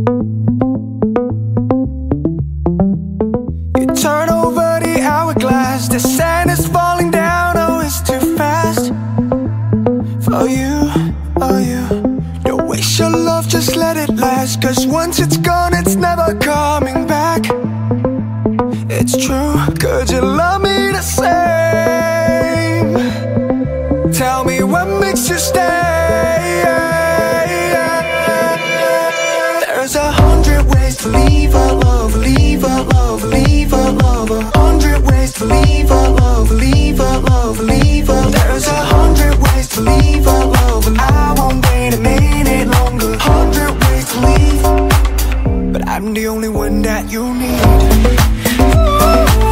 You turn over the hourglass, the sand is falling down, oh it's too fast. For you, oh you, don't waste your love, just let it last. Cause once it's gone, it's never coming back. It's true, could you love me the same? Tell me what makes you stay. There's 100 ways to leave a love, leave a love, leave a love. 100 ways to leave a love, leave a love, leave a. There's 100 ways to leave a love, and I won't wait a minute longer. 100 ways to leave, but I'm the only one that you need.